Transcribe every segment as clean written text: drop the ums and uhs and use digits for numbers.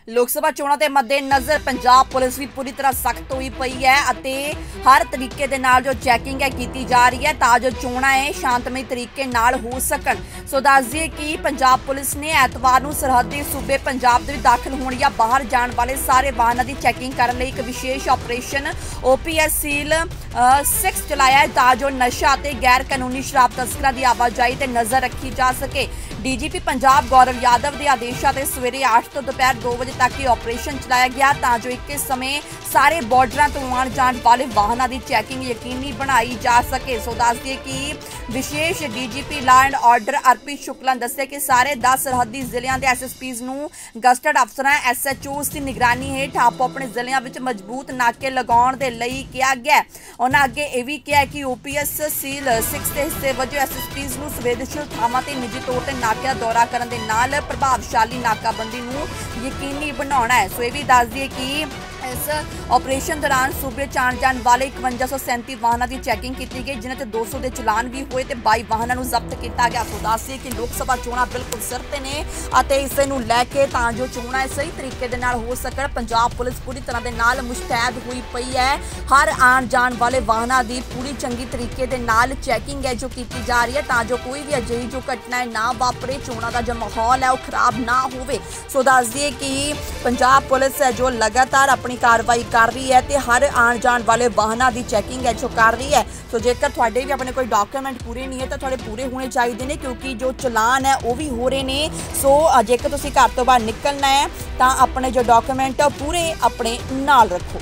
लोक सभा चोणां दे मद्देनज़र पंजाब पुलिस भी पूरी तरह सख्त हुई पई है अते हर तरीके दे नाल जो चैकिंग है कीती जा रही है तां जो चोणां है शांतमई तरीके नाल हो सकन। सो दस दईए कि पंजाब पुलिस ने ऐतवार नूं सरहदी सूबे पंजाब दे विच दाखिल होण या बाहर जाण वाले सारे वाहनां दी चैकिंग करन लई एक विशेष ऑपरेशन OPS सील 6 चलाया है तां जो नशा ते गैर कानूनी शराब तस्करां दी आवाजाही ते नज़र रखी जा सके। DGP पंजाब गौरव यादव के आदेशों से सवेरे 8 तो दोपहर 2 बजे तक ये ऑपरेशन चलाया गया तां जो एक समय सारे बॉर्डर तो आने जाने वाले वाहनों की चैकिंग यकीनी बनाई जा सके। सो दस दिए कि विशेष DGP law and order Arpit Shukla ने दस्सिया कि सारे 10 सरहदी जिलों के SSPs नूं गस्टड अफसरां SHOs की निगरानी हेठ आपो अपने जिलों में मजबूत नाके लगाउण दे लई कहा गया। उन्होंने अगे यह भी कहा कि OPS सील 6 के हिस्से वजों SSPs नूं संवेदनशील थावां ते निजी तौर पर नाके का दौरा करने के नाल प्रभावशाली नाकाबंदी नूं यकीनी बनाउणा है। सो यह भी दस दिए कि इस ऑपरेशन दौरान सूबे च आने जाने वाले 5137 वाहनों की चैकिंग की गई जिन्हें 200 के चलान भी हुए तो 22 वाहनों को जब्त किया गया। सो दसिए कि लोक सभा चोणां बिल्कुल सिर ते ने अते इस नूं लैके तां जो चोणां सही तरीके दे नाल हो सकण पंजाब पुलिस पूरी तरह दे नाल मुस्तैद हुई पई है। हर आने जाने वाले वाहनों की पूरी चंगी तरीके दे नाल चैकिंग है जो की जा रही है तां जो कोई भी अजिही जो घटनाएं ना वापरे चोणां का जो माहौल है वह खराब ना होवे। सो दस दिए कि पंजाब पुलिस है जो लगातार अपनी कार्रवाई कर रही है तो हर आने जाने वाले वाहनों की चैकिंग है जो कर रही है। तो जेकर थोड़े भी अपने कोई डॉक्यूमेंट पूरे नहीं है तो थोड़े पूरे होने चाहिए ने क्योंकि जो चलान है वो भी हो रहे हैं। सो जेकर तुसीं घर तो बाहर निकलना है तो अपने जो डॉक्यूमेंट पूरे अपने नाल रखो।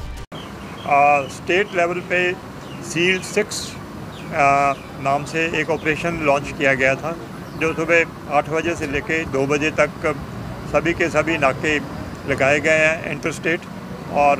स्टेट लेवल पे सील 6 नाम से एक ऑपरेशन लॉन्च किया गया था जो सुबह 8 बजे से लेकर 2 बजे तक सभी के सभी नाके लगाए गए हैं इंटर स्टेट और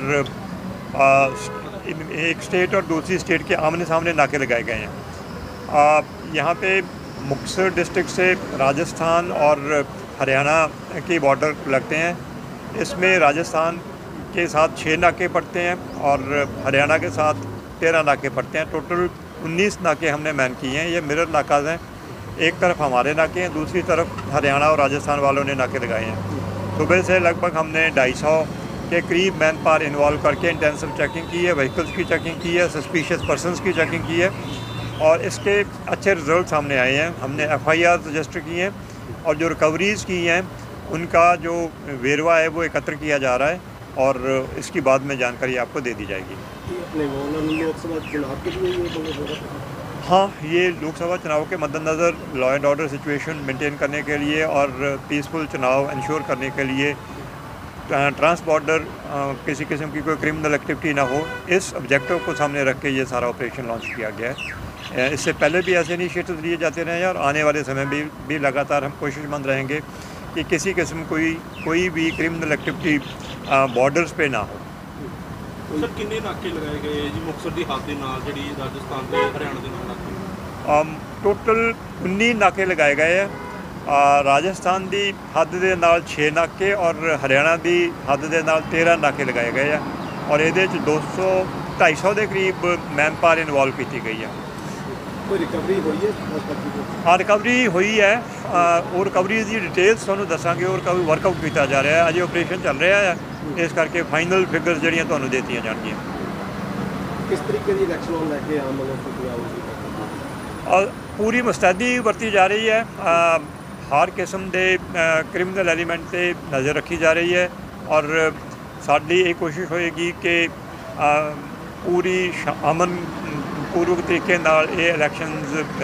एक स्टेट और दूसरी स्टेट के आमने सामने नाके लगाए गए हैं। यहाँ पे मुक्तसर डिस्ट्रिक्ट से राजस्थान और हरियाणा के बॉर्डर लगते हैं। इसमें राजस्थान के साथ 6 नाके पड़ते हैं और हरियाणा के साथ 13 नाके पड़ते हैं। टोटल 19 नाके हमने मैन किए हैं। ये मिरर नाकाज हैं, एक तरफ हमारे नाके हैं, दूसरी तरफ हरियाणा और राजस्थान वालों ने नाके लगाए हैं। सुबह से लगभग हमने 250 के करीब मैन पावर इन्वॉल्व करके इंटेंसिव चेकिंग की है, व्हीकल्स की चेकिंग की है, सस्पिशियस पर्सनस की चेकिंग की है और इसके अच्छे रिजल्ट सामने आए हैं। हमने FIR रजिस्टर की हैं और जो रिकवरीज़ की हैं उनका जो वेरवा है वो एकत्र किया जा रहा है और इसकी बाद में जानकारी आपको दे दी जाएगी। हाँ, ये लोकसभा चुनाव के मद्देनज़र law and order situation maintain करने के लिए और पीसफुल चुनाव इंश्योर करने के लिए ट्रांस बॉर्डर किसी किस्म की कोई क्रिमिनल एक्टिविटी ना हो, इस ऑब्जेक्टिव को सामने रख के ये सारा ऑपरेशन लॉन्च किया गया है। इससे पहले भी ऐसे इनिशिएटिव लिए जाते रहे हैं और आने वाले समय में भी लगातार हम कोशिशमंद रहेंगे कि किसी किस्म कोई भी क्रिमिनल एक्टिविटी बॉर्डर्स पे ना हो। सर किन्ने नाके लगाए गए जी मुक्तसर दी हद दे नाल जिहड़ी राजस्थान ते हरियाणा दे नाल नाके? टोटल 19 नाके लगाए गए हैं। राजस्थान की हद के नाल 6 नाके और हरियाणा की हद के नाल 13 नाके लगाए गए हैं और ये 200-250 के करीब मैन पावर इन्वॉल्व की गई है। कोई रिकवरी हुई है? हाँ, रिकवरी हुई है और रिकवरी की डिटेल्स तुहानूं दसांगे और रिकवरी वर्कआउट किया जा रहा है। अजे ऑपरेशन चल रहा है, इस करके फाइनल फिगर्स जिहड़ियां तुहानूं देतियां जाणगीਆਂ। किस तरीके की इलैक्शन होने लगे आम लोग पूरी मुस्तैदी बरती जा रही है। हर किस्म के क्रिमिनल एलीमेंट से नज़र रखी जा रही है और साडी ये कोशिश होएगी कि पूरी अमन पूर्वक तरीके नाल ये इलैक्शनस